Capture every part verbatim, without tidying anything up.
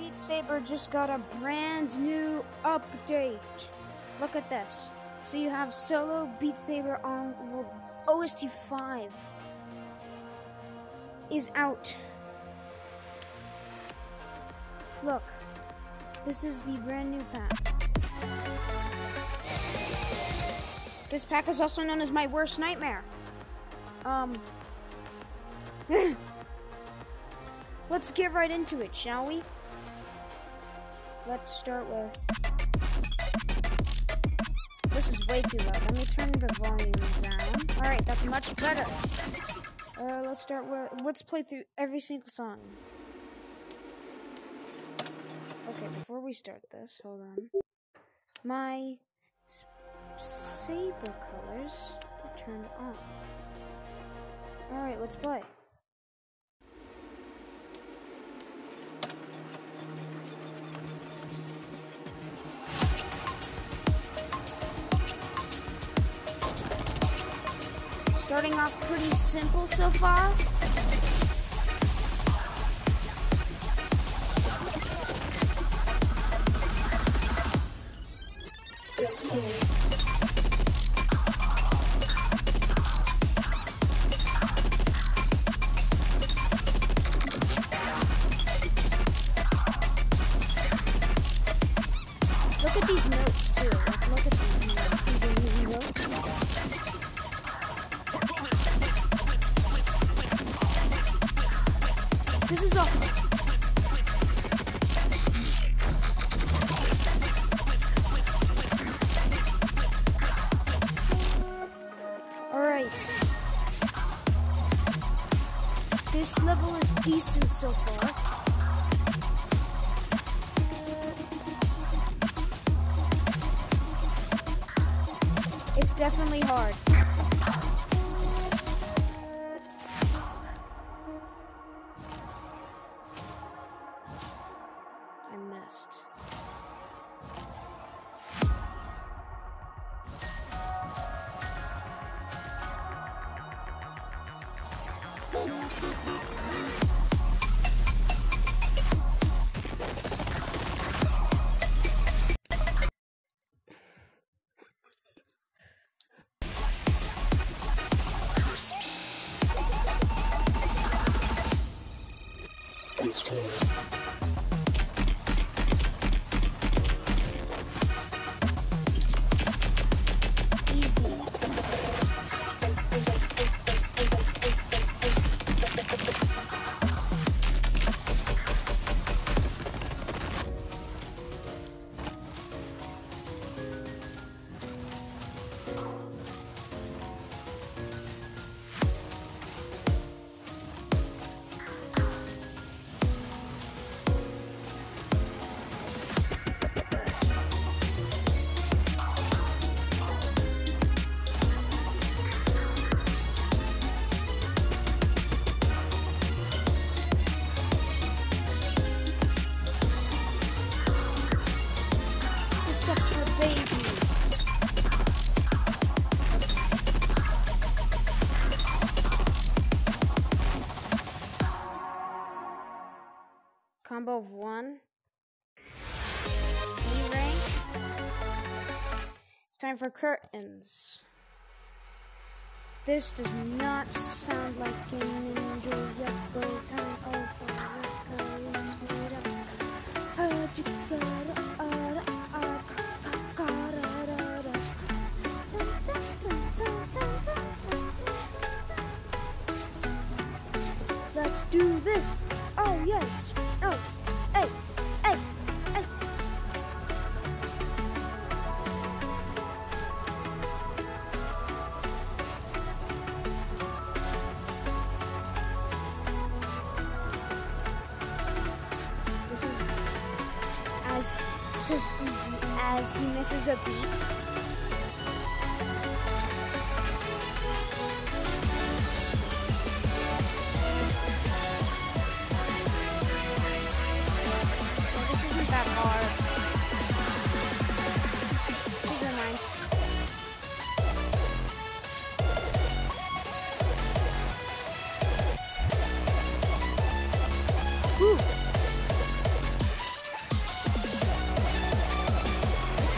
Beat Saber just got a brand new update. Look at this. So you have solo Beat Saber on well, O S T five is out. Look, this is the brand new pack. This pack is also known as my worst nightmare. Um, let's get right into it, shall we? Let's start with... This is way too loud. Let me turn the volume down. Alright, that's much better. Uh, let's start with... Let's play through every single song. Okay, before we start this, hold on. My saber colors are turned on. Alright, let's play. Starting off pretty simple so far. Look at these notes too. Like, look at these notes. These are new notes. This is all. Alright. This level is decent so far. It's definitely hard. I missed. Combo of one. E rank. It's time for curtains. This does not sound like an enjoyable time. Oh, let's do this. Oh, yes. Oh, hey, hey, hey. This is as this is easy as he misses a beat.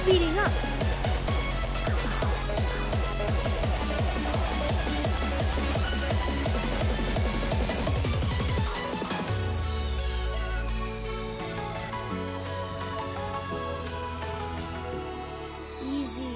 speeding up. Easy.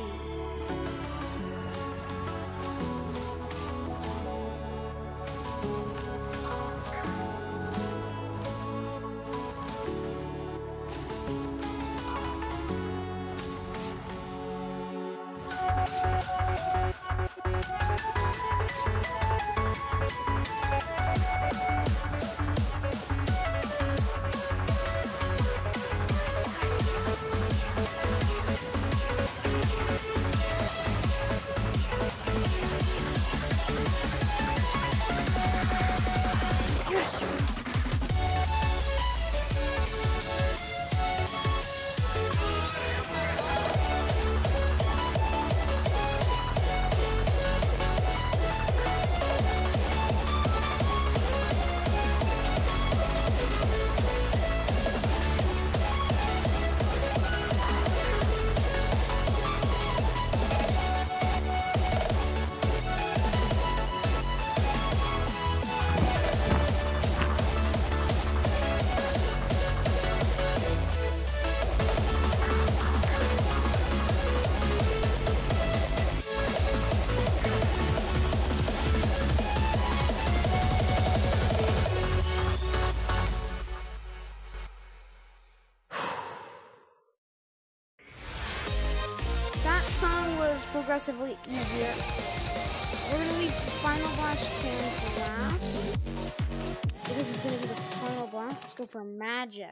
Song was progressively easier. We're gonna leave Final Blast Can for last because it's gonna be the final blast. Let's go for Magic.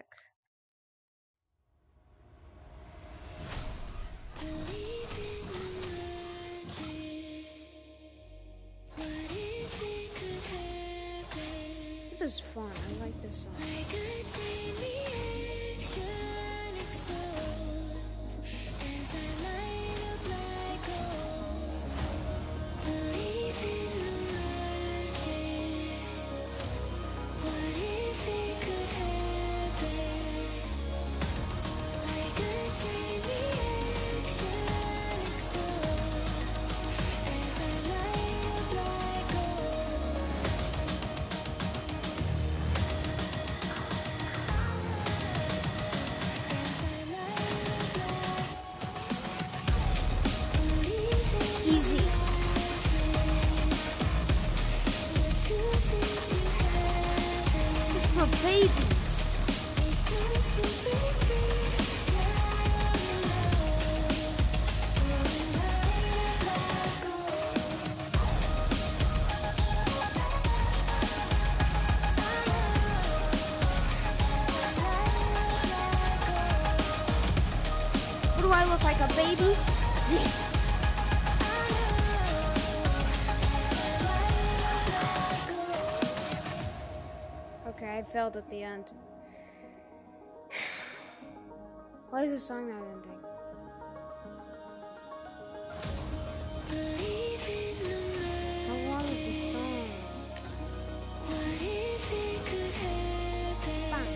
This is fun. I like this song. Babies. What do I look like, a baby? Okay, I failed at the end. Why is this song not ending? How long is the song? Bang.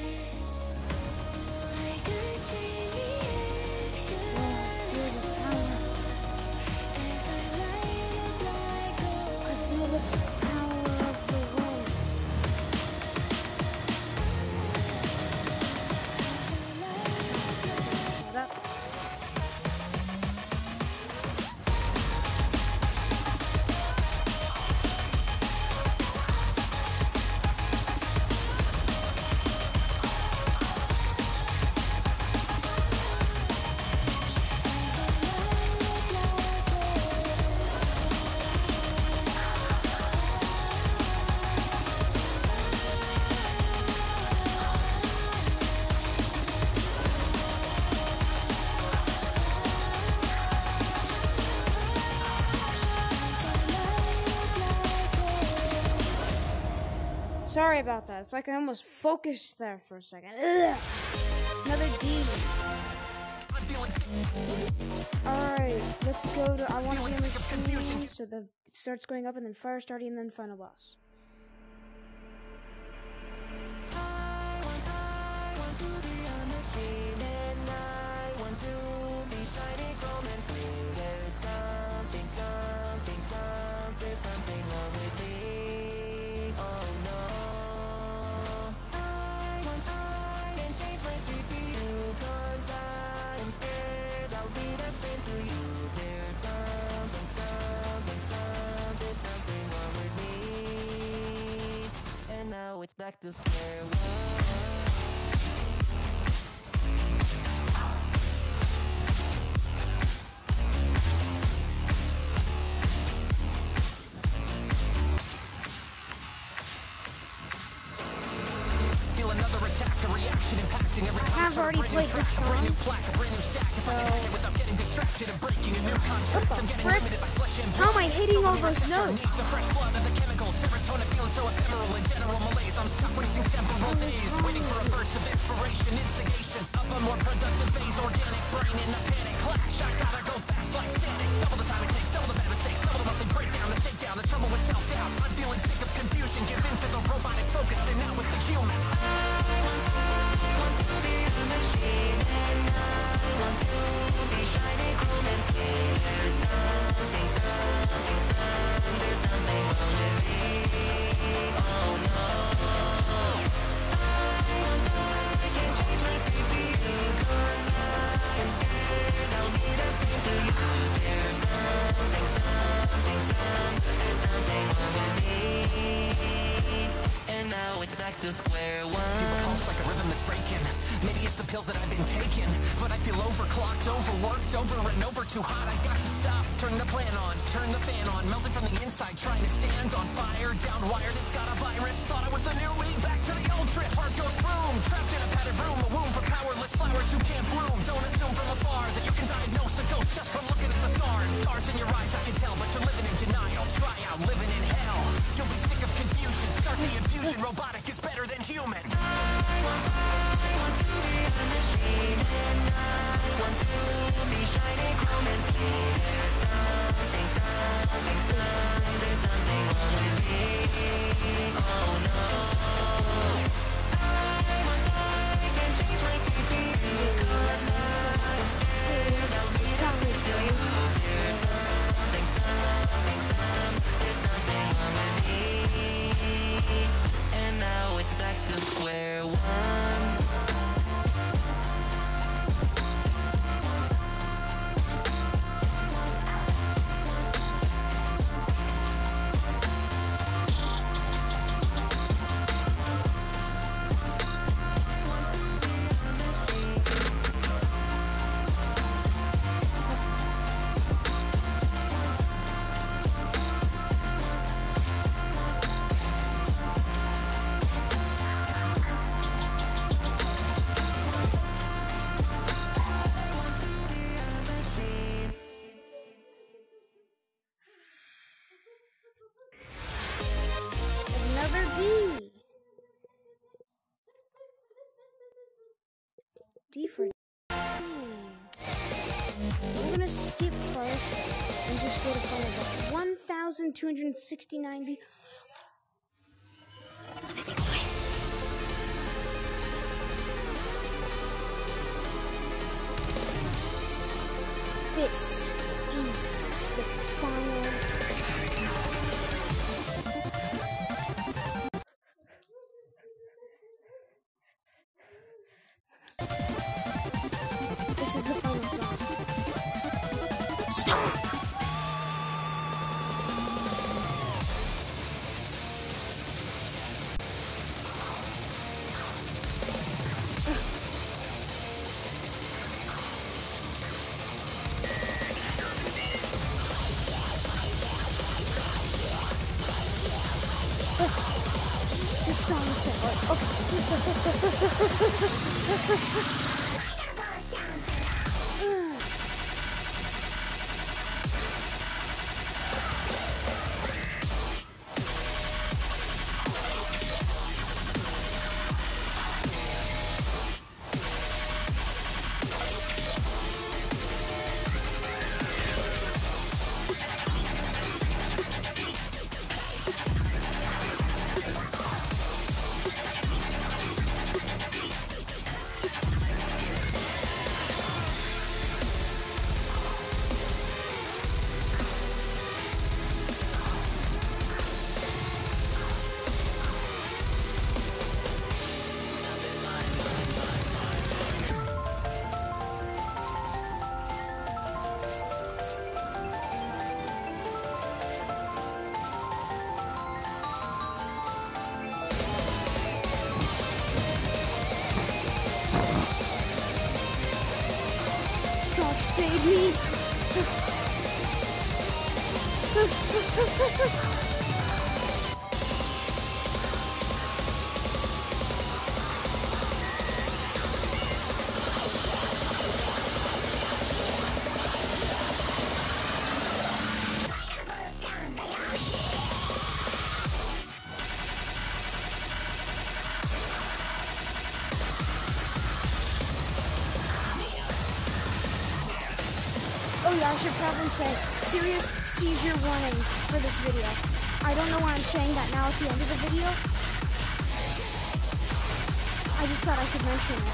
Sorry about that. It's like I almost focused there for a second. Ugh. Another D. Alright, let's go to I want to be in the machine. So the it starts going up and then fire starting and then final boss. I want, I want to be a machine and I want to be shiny chrome and blue. There's something, something, some, there's something wrong with me. Oh no. I want, I can change my C P U, cause I'm scared I'll be the same to you. There's something, something, some, there's something wrong with me. And now it's back to square one. I have already played this song, so... What the frick? How am I hitting all those notes? I'm stuck wasting several days waiting for a burst of inspiration, instigation of a more productive phase, organic brain in a panic clash. I gotta go fast like static, double the time it takes, double the bad mistakes, double the monthly breakdown, the shakedown, the trouble with self-doubt. I'm feeling sick of confusion, give in to the robotic focus, and now with the human. I want to, I want to be a machine, and I want to be shiny, chrome, and clean. There's something, something, something, there's something wrong with me. Oh no. It's back to square one. Feel a pulse like a rhythm that's breaking. Maybe it's the pills that I've been taking, but I feel overclocked, overworked, over and over, too hot. I got to stop, turn the plan on, turn the fan on, melting from the inside, trying to stand on fire, down wires. It's got a virus. Thought I was the new me, back to the old trip. Heart goes boom, trapped in a padded room, a womb for powerless flowers who can't bloom. Don't assume from afar that you can diagnose a ghost just from looking at the stars. Stars in your eyes, I can tell, but you're living in denial. Try out living in hell. You'll be sick of confusion. Start the infusion. Robotic is better than human. I want, I want to be a machine, and I want to be shiny, chrome, and clean. There's something, something, something, there's something wrong with me. Oh no. I want, I can change my C P U, cause I'm scared I'll be the same to you. There's something, something, something, there's something wrong with me. And now it's back to square one. D for D. We're gonna skip first and just go to final one thousand two hundred sixty-nine B. This is the final. This is the final song. Stop! This song is so hard. Okay. evade me. Oh yeah, I should probably say, serious seizure warning for this video. I don't know why I'm saying that now at the end of the video. I just thought I should mention it.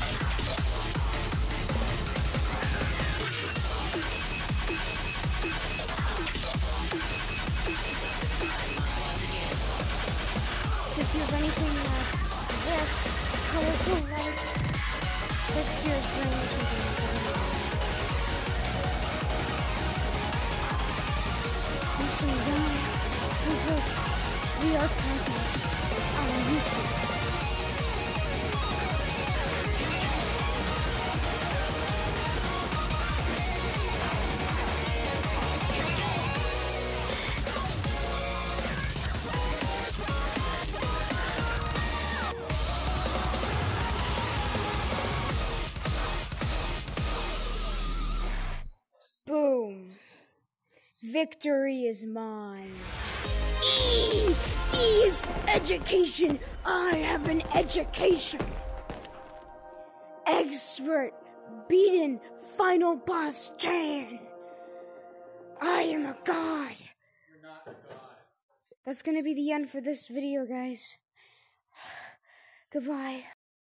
So if you have anything like this, colorful lights, fix your brain or something like that. Listen down, because we are content on YouTube. Boom. Victory is mine. E! E is education. I have an education. Expert beaten final boss Chan. I am a god. You're not a god. That's gonna be the end for this video, guys. Goodbye.